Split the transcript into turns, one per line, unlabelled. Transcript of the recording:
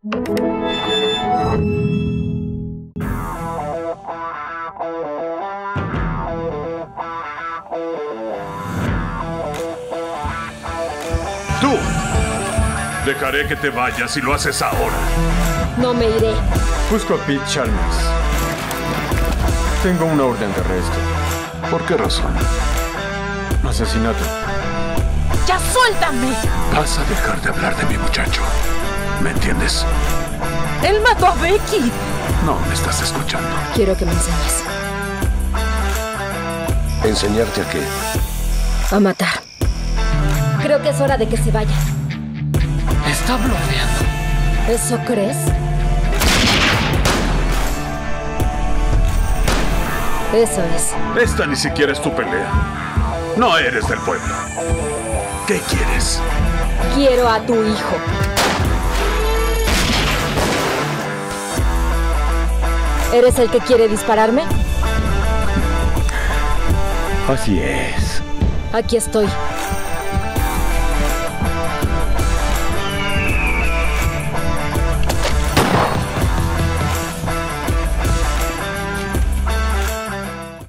¡Tú! Dejaré que te vayas si lo haces ahora.
No me iré.
Busco a Pete Chalmers. Tengo una orden de arresto.
¿Por qué razón?
Asesinato.
¡Ya suéltame!
Vas a dejar de hablar de mi muchacho. ¿Me entiendes?
¡Él mató a Becky!
No me estás escuchando.
Quiero que me enseñes.
¿Enseñarte a qué?
A matar. Creo que es hora de que se vaya.
Está bloqueando.
¿Eso crees? Eso es.
Esta ni siquiera es tu pelea. No eres del pueblo. ¿Qué quieres?
Quiero a tu hijo. ¿Eres el que quiere dispararme?
Así es.
Aquí estoy.